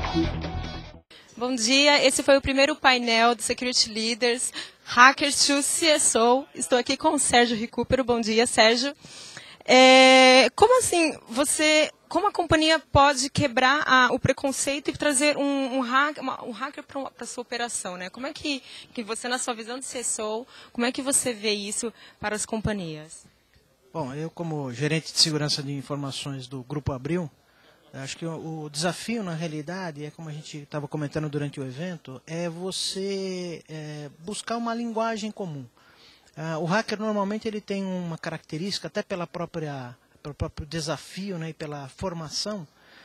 Bom dia, esse foi o primeiro painel do Security Leaders Hackers to CSO. Estou aqui com o Sérgio Recupero. Bom dia, Sérgio. Como assim, como a companhia pode quebrar o preconceito e trazer um hacker para a sua operação, né? Como é que você, na sua visão de CSO, como é que você vê isso para as companhias? Bom, eu como gerente de segurança de informações do Grupo Abril, acho que o desafio, na realidade, como a gente estava comentando durante o evento, é você buscar uma linguagem comum. O hacker, normalmente, ele tem uma característica, até pelo próprio desafio, né, e pela formação,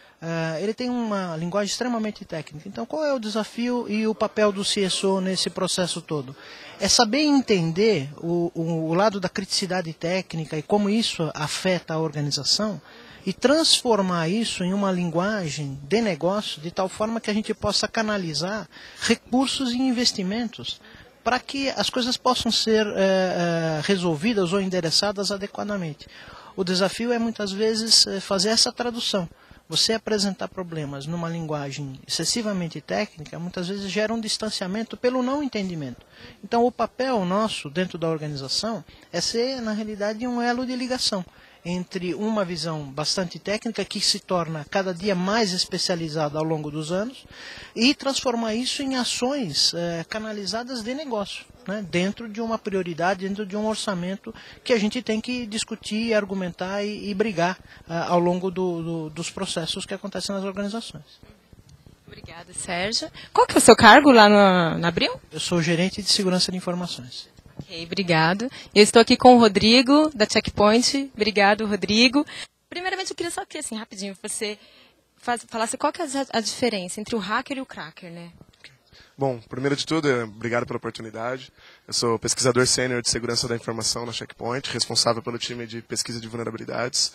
ele tem uma linguagem extremamente técnica. Então, qual é o desafio e o papel do CSO nesse processo todo? É saber entender o lado da criticidade técnica e como isso afeta a organização, e transformar isso em uma linguagem de negócio de tal forma que a gente possa canalizar recursos e investimentos para que as coisas possam ser resolvidas ou endereçadas adequadamente. O desafio é muitas vezes fazer essa tradução. Você apresentar problemas numa linguagem excessivamente técnica, muitas vezes gera um distanciamento pelo não entendimento. Então o papel nosso dentro da organização é ser, na realidade, um elo de ligação entre uma visão bastante técnica que se torna cada dia mais especializada ao longo dos anos e transformar isso em ações canalizadas de negócio, né, dentro de uma prioridade, dentro de um orçamento que a gente tem que discutir, argumentar e brigar ao longo dos processos que acontecem nas organizações. Obrigada, Sérgio. Qual que é o seu cargo lá na Abril? Eu sou gerente de segurança de informações. Ok, obrigado. Eu estou aqui com o Rodrigo, da Checkpoint. Obrigado, Rodrigo. Primeiramente, eu queria só que, assim, rapidinho, você falasse qual que é a diferença entre o hacker e o cracker, né? Bom, primeiro de tudo, obrigado pela oportunidade. Eu sou pesquisador sênior de segurança da informação na Checkpoint, responsável pelo time de pesquisa de vulnerabilidades.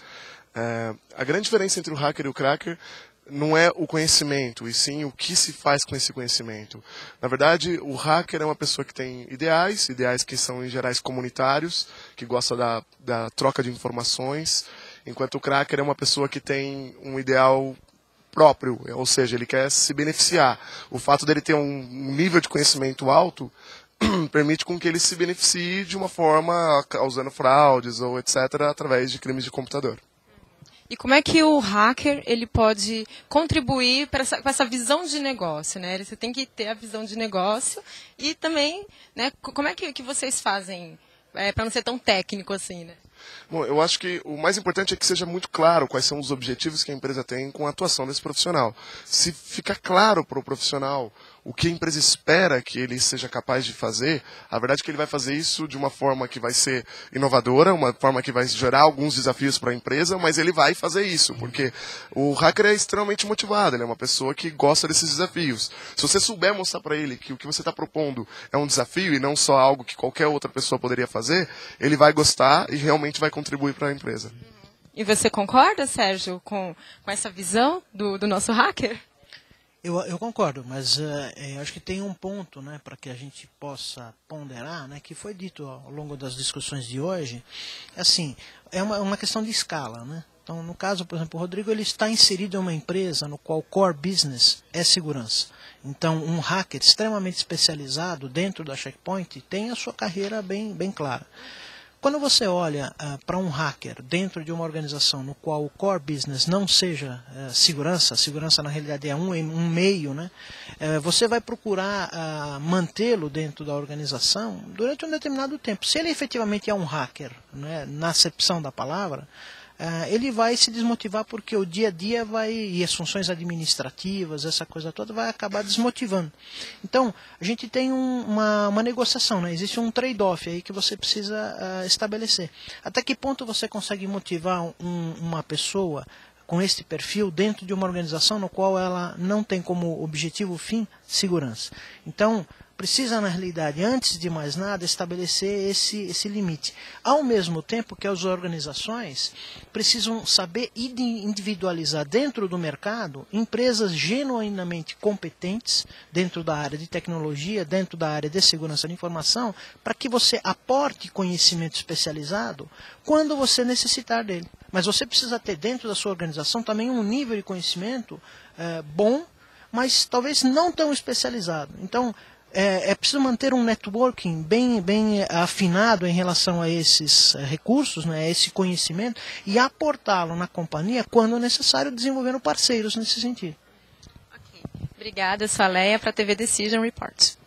A grande diferença entre o hacker e o cracker não é o conhecimento, e sim o que se faz com esse conhecimento. Na verdade, o hacker é uma pessoa que tem ideais que são, em gerais, comunitários, que gosta da troca de informações, enquanto o cracker é uma pessoa que tem um ideal próprio, ou seja, ele quer se beneficiar. O fato dele ter um nível de conhecimento alto permite com que ele se beneficie de uma forma causando fraudes ou etc. através de crimes de computador. E como é que o hacker ele pode contribuir para com essa visão de negócio, né? Você tem que ter a visão de negócio e também, né? Como é que vocês fazem para não ser tão técnico assim, né? Bom, eu acho que o mais importante é que seja muito claro quais são os objetivos que a empresa tem com a atuação desse profissional. Se ficar claro para o profissional o que a empresa espera que ele seja capaz de fazer, a verdade é que ele vai fazer isso de uma forma que vai ser inovadora, uma forma que vai gerar alguns desafios para a empresa, mas ele vai fazer isso, porque o hacker é extremamente motivado, ele é uma pessoa que gosta desses desafios. Se você souber mostrar para ele que o que você está propondo é um desafio e não só algo que qualquer outra pessoa poderia fazer, ele vai gostar e realmente vai contribuir para a empresa. E você concorda, Sérgio, com essa visão do nosso hacker? Eu concordo, mas eu acho que tem um ponto, né, para que a gente possa ponderar, né, que foi dito ao longo das discussões de hoje. Assim, é uma questão de escala, né? Então, no caso, por exemplo, o Rodrigo ele está inserido em uma empresa no qual o core business é segurança. Então, um hacker extremamente especializado dentro da Checkpoint tem a sua carreira bem clara. Quando você olha para um hacker dentro de uma organização no qual o core business não seja segurança, a segurança na realidade é um meio, né? Você vai procurar mantê-lo dentro da organização durante um determinado tempo. Se ele efetivamente é um hacker, né, na acepção da palavra, ele vai se desmotivar porque o dia a dia e as funções administrativas, essa coisa toda, vai acabar desmotivando. Então, a gente tem uma negociação, né? Existe um trade-off aí que você precisa estabelecer. Até que ponto você consegue motivar uma pessoa com este perfil dentro de uma organização no qual ela não tem como objetivo fim segurança? Então, precisa, na realidade, antes de mais nada, estabelecer esse limite. Ao mesmo tempo que as organizações precisam saber individualizar dentro do mercado empresas genuinamente competentes dentro da área de tecnologia, dentro da área de segurança da informação, para que você aporte conhecimento especializado quando você necessitar dele. Mas você precisa ter dentro da sua organização também um nível de conhecimento bom, mas talvez não tão especializado. Então, é preciso manter um networking bem afinado em relação a esses recursos, né, a esse conhecimento, e aportá-lo na companhia quando necessário, desenvolvendo parceiros nesse sentido. Obrigada, eu sou a Leia para a TV Decision Report.